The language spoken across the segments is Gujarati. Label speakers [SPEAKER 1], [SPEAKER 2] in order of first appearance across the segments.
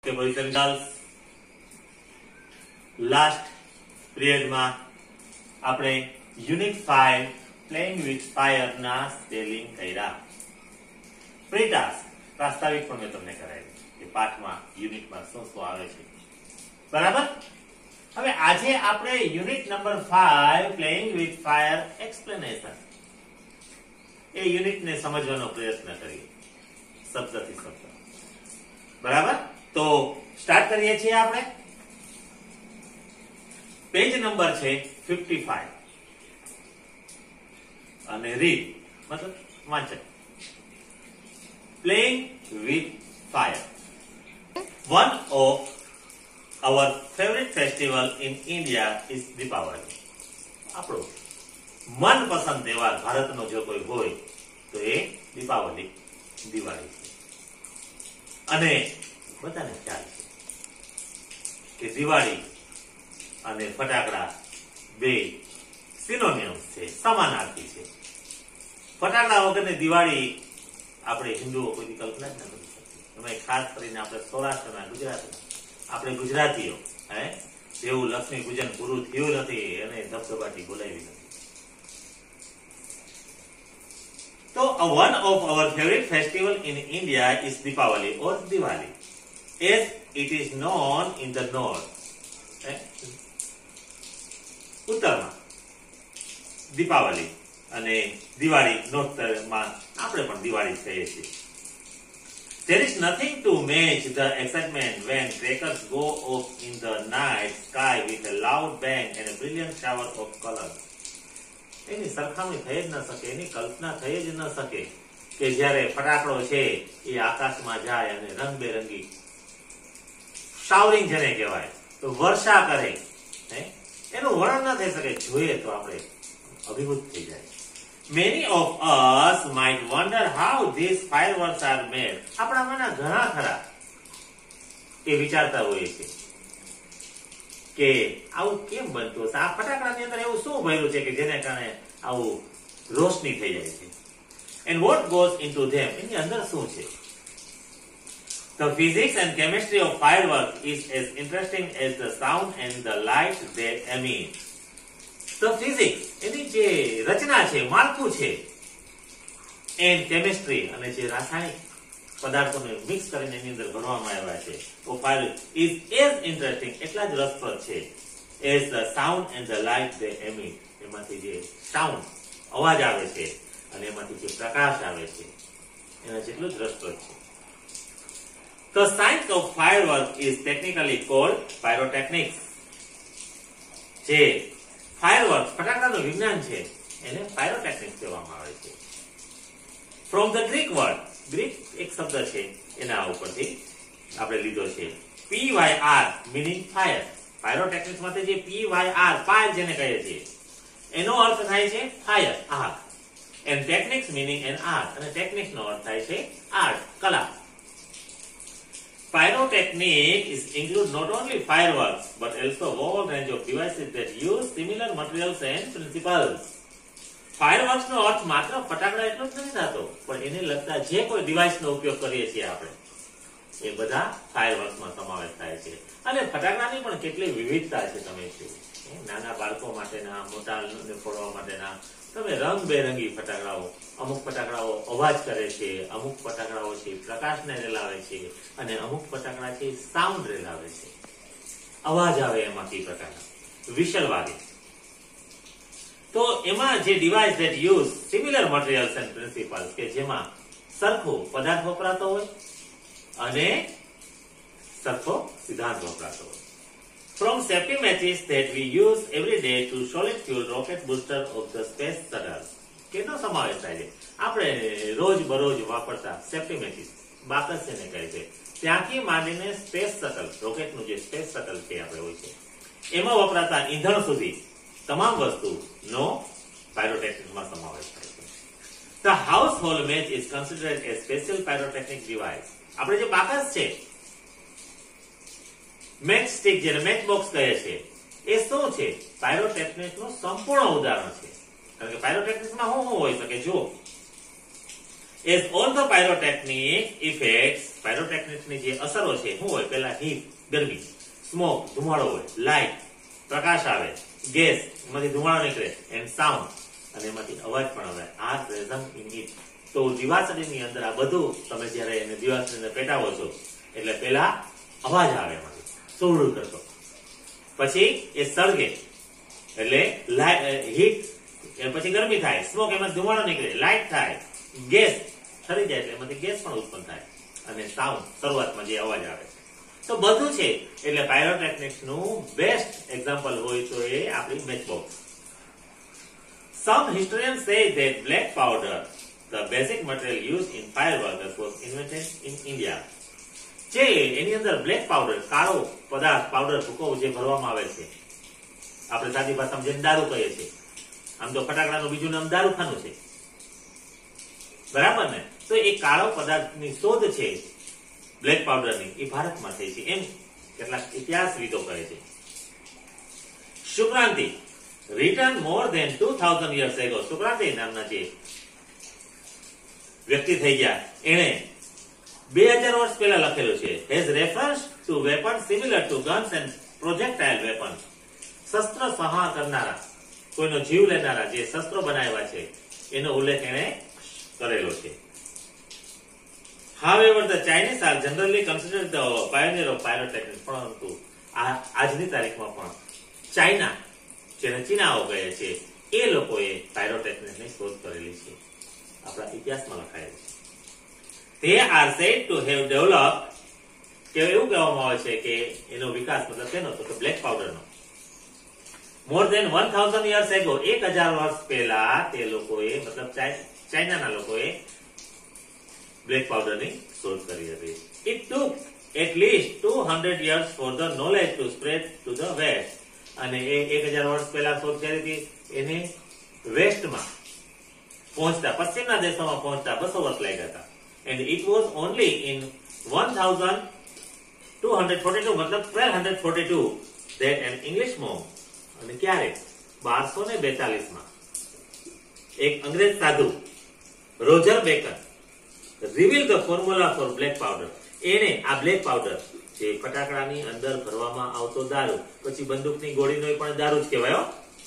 [SPEAKER 1] કે બોયઝ એન્ડ ગર્લ્સ, લાસ્ટ પીરિયડમાં આપણે યુનિટ 5 પ્લેઇંગ વિથ ફાયર ના સ્પેલિંગ કર્યા. પ્રી ટાસ્ક પ્રાસ્તાવિક પણ મેં તમને કરાવ્યું કે પાઠમાં યુનિટમાં શું શું આવે છે. બરાબર. હવે આજે આપણે unit number 5 playing with fire explanation એ યુનિટને સમજવાનો પ્રયત્ન કરીએ શબ્દથી શબ્દ. બરાબર. તો સ્ટાર્ટ કરીએ છીએ આપણે. પેજ નંબર છે 55 અને રીડ મતલબ વાંચન. Playing with fire. One of our favorite festival in India is Deepavali. આપણો મનપસંદ તહેવાર ભારતનો જો કોઈ હોય તો એ દીપાવલી, દિવાળી છે. અને બધાને ખ્યાલ છે કે દિવાળી અને ફટાકડા બે સિનોનિમ્સ છે, સમાનાર્થી છે. ફટાકડા વગરની દિવાળી આપણે હિન્દુઓ કોઈ કલ્પના જ ન કરી શકીએ. એમાં ખાસ કરીને આપણે સૌરાષ્ટ્રના ગુજરાતના આપણે ગુજરાતીઓ જેવું લક્ષ્મી પૂજન પૂરું થયું નથી અને ધબધબાટી બોલાવી નથી. તો one of our favorite festival in India is Deepavali or Diwali, as it is known in the north. ઉત્તરમાં દીપાવલી અને દિવાળી નોર્થમાં આપણે પણ દિવાળી કહીએ છીએ. There is nothing to match the excitement when crackers go off in the night sky with a loud bang and a brilliant shower of colors. એની સરખામણી થઈ જ ન શકે, એની કલ્પના થઈ જ ન શકે કે જ્યારે ફટાકડો છે એ આકાશમાં જાય અને રંગબેરંગી શાવરિંગ જેને કહેવાય તો વર્ષા કરે, એનું વર્ણન ન થઈ શકે. જોઈએ તો આપણે અભિભૂત થઈ જાય. Many of us might wonder how these fireworks are made. આપણામાંના ઘણા ખરા એ વિચારતા હોઈએ છે કે આવું કેમ બનતું હશે, આ ફટાકડાની અંદર એવું શું ભર્યું છે કે જેને કારણે આવું રોશની થઈ જાય છે. And what goes into them? એની અંદર શું છે? The physics and chemistry of fireworks is as interesting as the sound and the light they emit. The physics એની જે રચના છે, માળખું છે, and chemistry અને જે રાસાયણિક પદાર્થોને મિક્સ કરીને એની અંદર ભરવામાં આવ્યા છે તો ફાયર is as interesting, એટલા જ રસપ્રદ છે, as the sound and the light they emit. એમાંથી જે સાઉન્ડ અવાજ આવે છે અને એમાંથી જે પ્રકાશ આવે છે એના જેટલું જ રસપ્રદ છે. The science of fireworks is technically called pyrotechnics. જે ફાયરવર્ક્સ ફટાકડાનું વિજ્ઞાન છે એને પાયરોટેક્નિક્સ કહેવામાં આવે છે. From the Greek word, Greek એક શબ્દ છે એના ઉપરથી આપણે લીધો છે PYR meaning fire. પાયરોટેક્નિક્સ માટે જે PYR ફાયર જેને કહીએ છીએ એનો અર્થ થાય છે ફાયર, આગ. and techniques meaning an art, અને ટેકનિક્સ નો અર્થ થાય છે આર્ટ, કલા. Pyrotechnics include not only fireworks but also a whole range of devices that use similar materials and principles. Fireworks નો અર્થ માત્ર ફટાકડા એટલો જ નથી થતો, પણ એને લગતા જે કોઈ ડિવાઇસ નો ઉપયોગ કરીએ છીએ આપણે એ બધા ફાયરવર્ક્સ માં સમાવેશ થાય છે. અને ફટાકડાની પણ કેટલી વિવિધતા છે તમે જુઓ. નાના બાળકો માટેના, મોટાને ફોડવા માટેના તમે રંગબેરંગી ફટાકડાઓ, અમુક ફટાકડાઓ અવાજ કરે છે, અમુક ફટાકડાઓ છે પ્રકાશને રેલાવે છે અને અમુક ફટાકડા છે સાઉન્ડ રેલાવે છે, અવાજ આવે એમાંથી ફટાકડા, વિશલ વાગે. તો એમાં જે device that use similar materials and principles કે જેમાં સરખો પદાર્થ વપરાતો હોય અને સરખો સિદ્ધાંત વપરાતો હોય. From safety matches that we use every day to solid fuel rocket booster of the space shuttle. કેનો સમાવેશ થાય છે? આપણે રોજ બરોજ વાપરતા સેફટી મેચિસ, બાકસ જેને કહે છે, ત્યાંથી માંડીને સ્પેસ શટલ, રોકેટનું જે સ્પેસ શટલ છે આપણે હોય છે એમાં વપરાતા ઈંધણ સુધી તમામ વસ્તુનો પાયરોટેક્નિક્સમાં સમાવેશ થાય છે. The household match is considered a special pyrotechnic device. આપણે જે બાકસ છે, મેચ સ્ટિક જેને મેચ બોક્સ કહે છે, એ શું છે? પાયરોટેક્નિક્સનું સંપૂર્ણ ઉદાહરણ છે. કારણ કે પાયરોટેક્નિક્સમાં શું હોય શકે? જો As all the pyrotechnic effects, pyrotechnics ની જે અસરો છે શું હોય? પહેલા હીટ, ગરમી, સ્મોક, ધુમાડો હોય, લાઇટ, પ્રકાશ આવે, ગેસ, એમાંથી ધુમાડો નીકળે, એન્ડ સાઉન્ડ, અને એમાંથી અવાજ પણ આવે. આ પ્રેઝન્ટ ઇન હીટ. તો દીવાસળીની અંદર આ બધું તમે જ્યારે એને દીવાસળીની અંદર પેટાવો છો એટલે પહેલા અવાજ આવે એમાંથી, સુર કરતો, પછી એ સળગે એટલે હીટ, પછી ગરમી થાય, સ્મોક, એમાં ધુમાડો નીકળે, લાઇટ થાય, ગેસ ઠરી જાય એટલે એમાંથી ગેસ પણ ઉત્પન્ન થાય, અને સાઉન્ડ શરૂઆતમાં જે અવાજ આવે. તો બધું છે એટલે પાયરોટેકનિક્સ નું બેસ્ટ એક્ઝામ્પલ હોય તો એ આપણી matchbox. Some historians say that black powder, the basic material used in fireworks, was invented in India. જે એની અંદર બ્લેક પાવડર, કાળો પદાર્થ, પાવડર, ભૂકો જે ભરવામાં આવે છે, આપણે સાદી ભાષામાં જેને દારૂ કહીએ છીએ. આમ તો ફટાકડાનું બીજું નામ દારૂખાનું છે, બરાબર ને? તો એ કાળો પદાર્થની શોધ છે બ્લેક પાવડરની, એ ભારતમાં થઈ છે એમ કેટલાક ઇતિહાસવિદો કહે છે. શુક્રાંતિ, written more than 2000 years ago, શુક્રાંતિ નામના જે વ્યક્તિ થઈ ગયા, એણે 2000 વર્ષ પહેલા લખેલું છે. has reference to weapons similar to guns and projectile weapons. શસ્ત્ર સંહાર કરનારા, કોઈનો જીવ લેનારા જે શસ્ત્રો બનાવ્યા છે એનો ઉલ્લેખ એણે કરેલો છે. However, the Chinese are generally considered the pioneer of pyrotechnics. પરંતુ આજની તારીખમાં પણ ચાઇના, જેને ચીનાઓ કહે છે, એ લોકોએ પાયરોટેકનિક્સની શોધ કરેલી છે, આપણા ઇતિહાસમાં લખાયેલું છે. They are said to have developed, કે એવું કહેવામાં આવે છે કે એનો વિકાસ મતલબ કેનો? તો કે બ્લેક પાવડરનો. More than 1000 years ago, 1000 વર્ષ પહેલા તે લોકોએ, મતલબ ચાઇનાના લોકોએ બ્લેક પાવડરની શોધ કરી હતી. It took at least 200 years for the knowledge to spread to the west. અને એ 1000 વર્ષ પહેલા શોધ કરી હતી, એને વેસ્ટમાં પહોંચતા, પશ્ચિમના દેશોમાં પહોંચતા 200 વર્ષ લાગ્યા હતા. And it was only in 1242, મતલબ 1242, that an English monk, અને ક્યારે? 1242માં એક અંગ્રેજ સાધુ Roger Baker revealed the formula for black powder. એને આ બ્લેક પાવડર જે ફટાકડાની અંદર ભરવામાં આવતો દારૂ, પછી બંદૂકની ગોળીનો પણ દારૂ જ કહેવાય,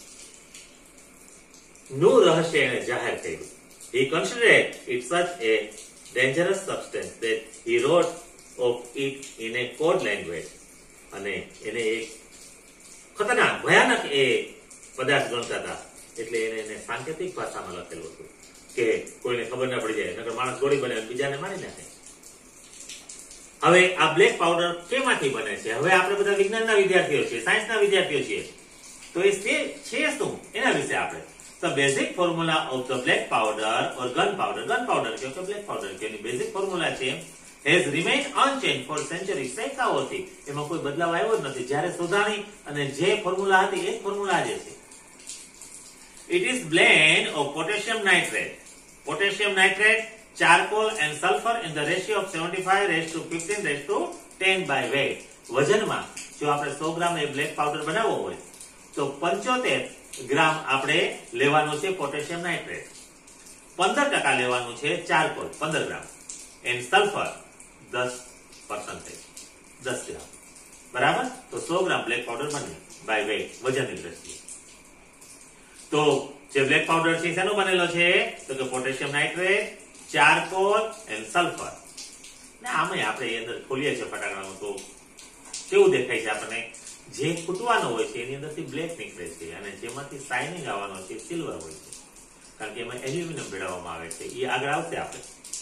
[SPEAKER 1] નું રહસ્ય એને જાહેર કર્યું. He considered it such a dangerous substance that he wrote of it in a code language. અને એને એક ખતરનાક, ભયાનક એ પદાર્થ ગણતા હતા, એટલે એને સાંકેતિક ભાષામાં લખેલું હતું કે કોઈને ખબર ના પડી જાય, નકર માણસ ગોળી બને બીજાને મારી નાખે. હવે આ બ્લેક પાવડર કેમાંથી બને છે? હવે આપણે બધા વિજ્ઞાનના વિદ્યાર્થીઓ છીએ, સાયન્સના વિદ્યાર્થીઓ છીએ, તો એ છે શું એના વિશે આપણે. The basic formula of the black powder or gunpowder કે black powder કે એની basic formula છે has remained unchanged for centuries. સૈકાઓથી એમાં કોઈ બદલાવ આવ્યો જ નથી. જ્યારે શોધાણી અને જે ફોર્મ્યુલા હતી એ ફોર્મ્યુલા જ છે. It is blend of potassium nitrate, charcoal and sulfur in the ratio of 75:15:10 by weight. વજનમાં જો આપણે 100 ગ્રામ એ બ્લેક પાવડર બનાવવો હોય તો 75 ગ્રામ આપણે લેવાનું છે પોટેશિયમ નાઇટ્રેટ, 15% લેવાનું છે ચારકોલ 15 ગ્રામ, એન્ડ સલ્ફર 10%, 10 ગ્રામ, બરાબર? તો 100 ગ્રામ બ્લેક પાવડર બને બાય વેટ, વજનની દ્રષ્ટિએ. તો જે બ્લેક પાવડર છે શેનો બનેલો છે? તો કે potassium nitrate, charcoal and sulphur. ને આમે આપણે એ અંદર ખોલીએ છીએ ફટાકડાનું તો કેવું દેખાય છે આપણને? જે ફૂટવાનો હોય છે એની અંદરથી બ્લેક નીકળે છે, અને જેમાંથી શાઇનિંગ આવવાનો છે સિલ્વર હોય છે, કારણ કે એમાં એલ્યુમિનિયમ ભેળવવામાં આવે છે. એ આગળ આવશે આપણે.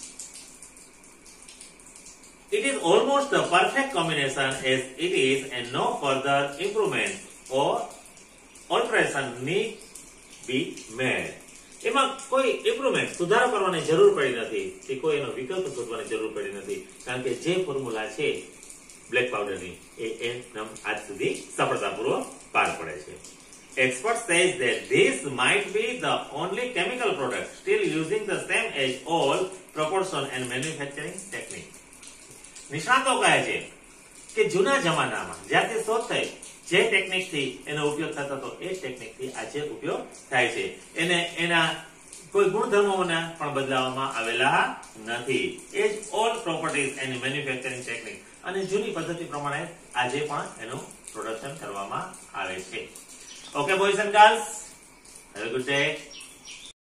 [SPEAKER 1] It is almost the perfect combination as it is, and no further improvement or alteration need be made. એમાં કોઈ ઇમ્પ્રુવમેન્ટ, સુધારો કરવાની જરૂર પડી નથી કે કોઈ એનો વિકલ્પ શોધવાની જરૂર પડી નથી, કારણ કે જે ફોર્મ્યુલા છે બ્લેક પાવડરની એ એકદમ આજ સુધી સફળતાપૂર્વક પાર પડે છે. Experts say that this might be the only chemical product still using the same age old proportion and manufacturing technique. નિષ્ણાતો કહે છે કે જૂના જમાનામાં જ્યારથી શોધ થઈ, જે ટેકનિકથી એનો ઉપયોગ થતો હતો એ ટેકનિકથી આજે ઉપયોગ થાય છે. એને એના કોઈ ગુણધર્મોને પણ બદલાવવામાં આવેલા નથી. એજ all properties and manufacturing technique, અને જૂની પદ્ધતિ પ્રમાણે આજે પણ એનું પ્રોડક્શન કરવામાં આવે છે. Okay boys and girls, have a good day.